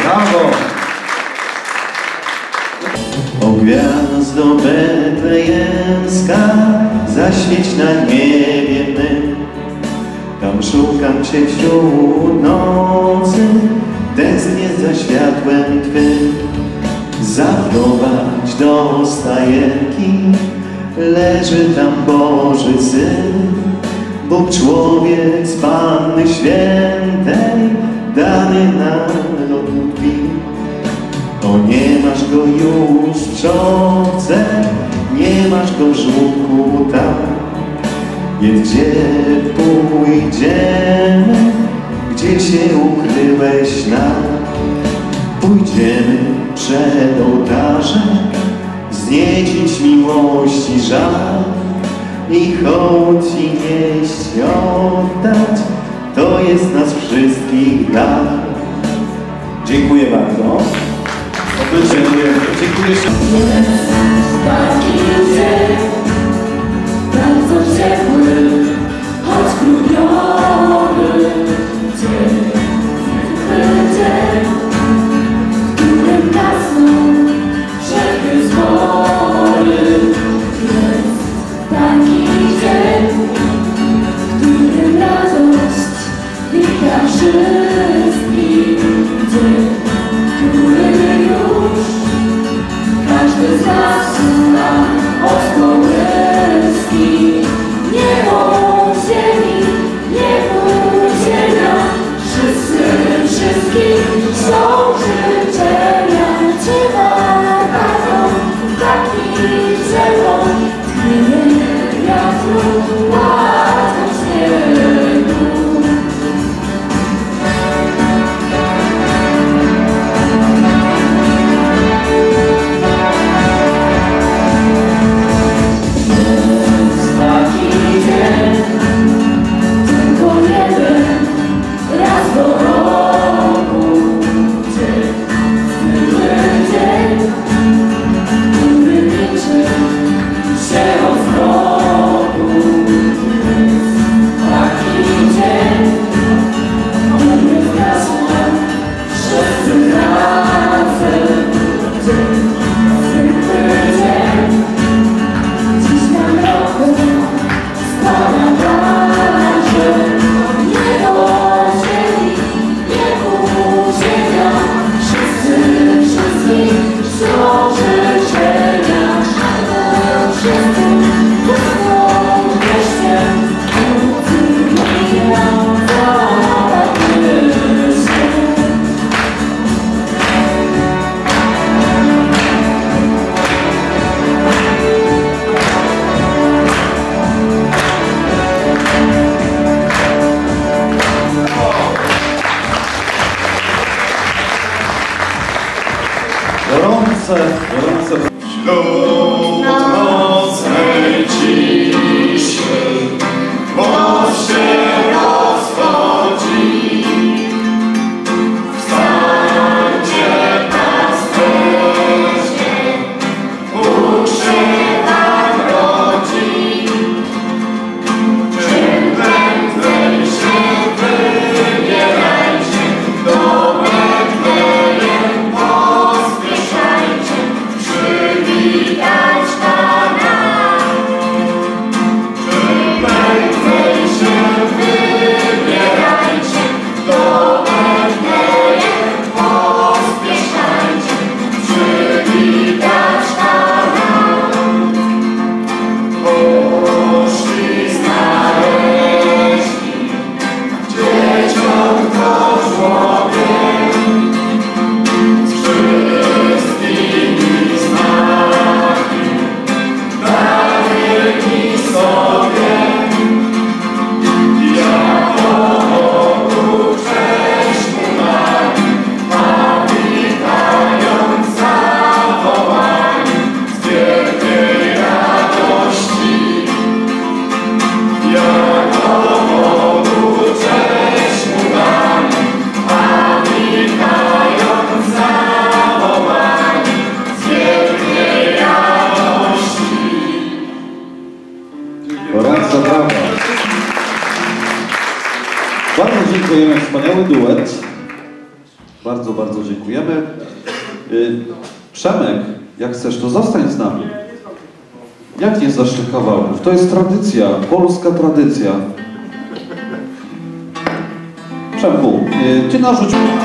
Brawo! O gwiazdo betlejemska, zaświeć na niebie mym. Tam szukam Cię wśród nocy, tęsknię za światłem Twym. Zaprowadź do stajenki, leży tam Boży Syn. Bóg człowiek z Panny Świętej, dany nam tkwi. O, nie masz go już w szopce, nie masz go w żłobku tam. Więc gdzie pójdziemy, gdzie się ukryłeś nam? Pójdziemy przed ołtarzem, wzniecić miłości żal i hołd Ci nieść, oddać, to jest nas wszystkich dar. Dziękuję bardzo. Dziękuję. Taki dzień, bardzo ciepły, choć grudniowy dzień, dzień, w którym gasną wszelkie zbory. Jest taki dzień, w którym radość wita wszystkich. Dzień, który już każdy z nas zna od kołyski. Niebo, ziemi, niebo, ziemia, wszyscy, wszystkich są życzenia. Cieba taką, taki drzewo, tchnienie wiatru, łatwo śniegu. Wśród nocnej ciszy moc się rozchodzi. Wstańcie pasterze, Bóg się wam rodzi. Czym prędzej się wybierajcie, do Betlejem pospieszajcie, przywitać Pana. Czym prędzej się wybierajcie, do Betlejem pospieszajcie, przywitać Pana. Poszli znaleźli dzieciątko żłobie, z wszystkimi znaki dali sobie. Jako Bogu cześć mu dali, a witając zawołali z wielkiej radości. Jako Bogu cześć mu dali, a witając zawołali z wielkiej radości. Bardzo brawo. Bardzo dziękujemy, wspaniały duet. Bardzo, bardzo dziękujemy. Przemek, jak chcesz, to zostań z nami. Jak nie znasz tych kawałków? To jest tradycja, polska tradycja. Przemku, ty narzuć...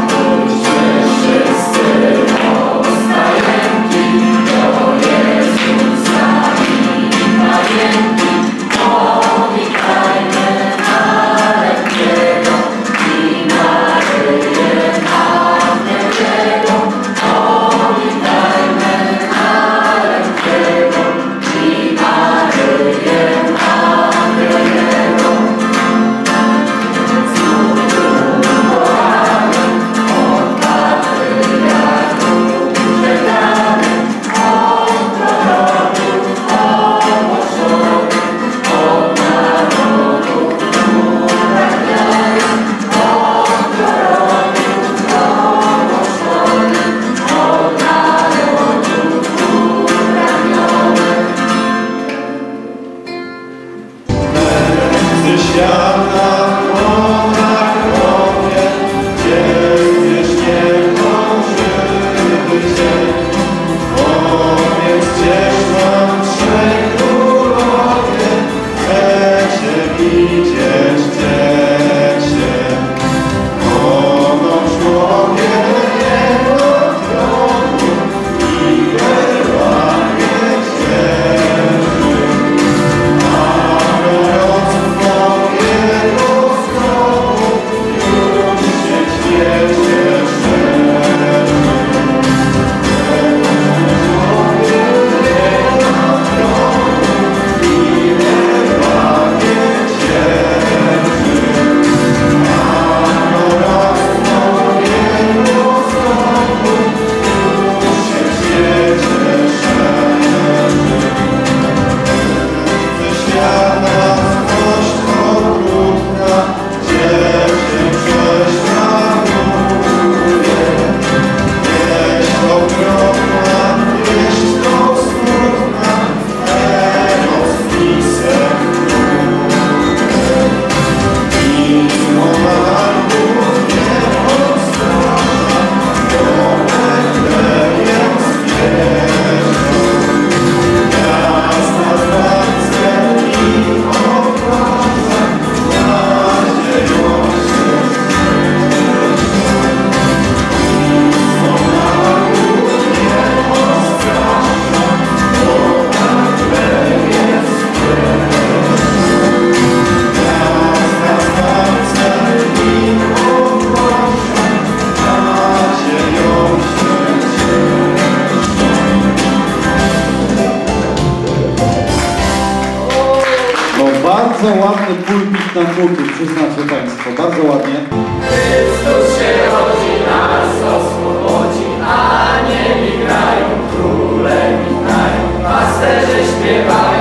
Bardzo ładny pulpit na nuty, przyznacie Państwo, bardzo ładnie. Chrystus się rodzi, nas oswobodzi, anieli grają, króle witają, pasterze śpiewają.